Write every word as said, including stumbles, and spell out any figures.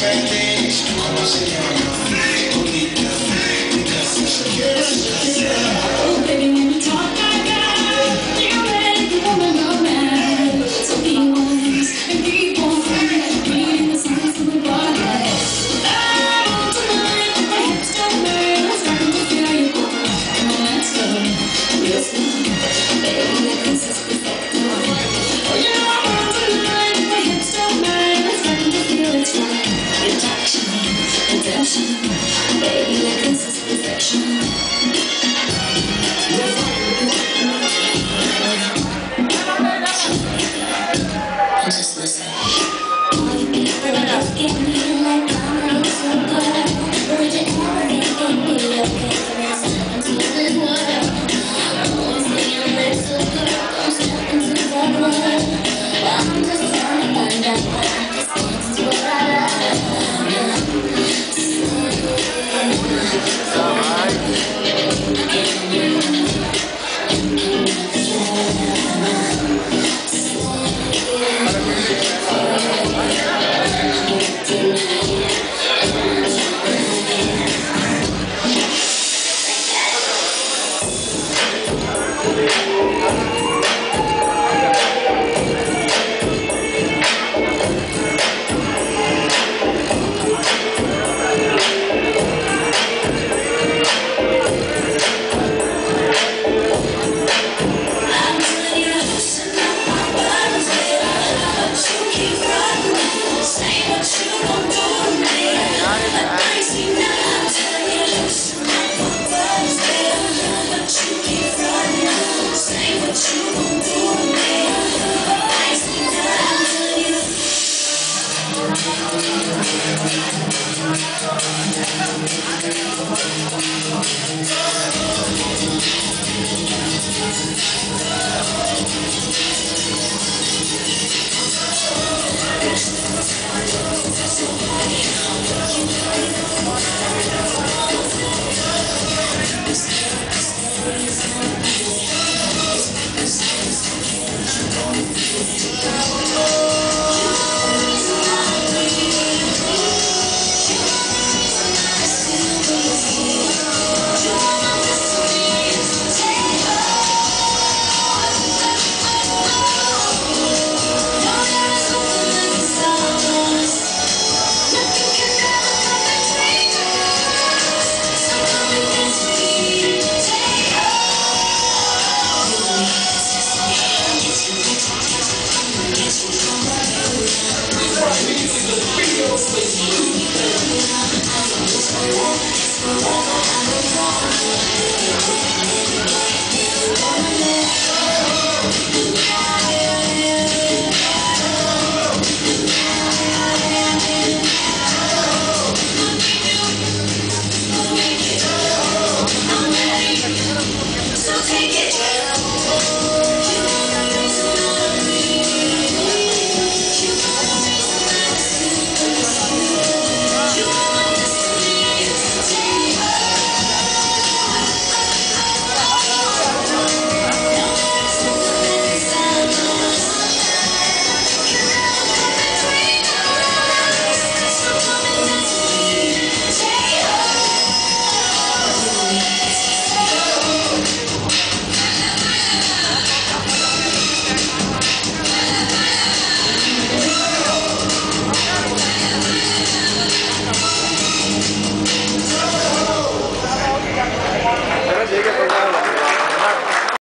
Oh, baby, when you talk like that, you make the woman go mad. So be wise and keep on reading the signs of the body. Out tonight, my hips don't burn. I'm starting to feel you go. Come on, let's go. Real slow, baby, let this is perfect. Oh, you know I'm out tonight, my hips don't burn. I'm starting to feel it's right. Attraction, attention, baby, let this is perfection. Just listen. All you people just get me like I'm so good. Would you ever think it'd be okay for me to step into this world? Always saying it's so good, don't step into the world. I'm just trying to find out why this dance is what I love.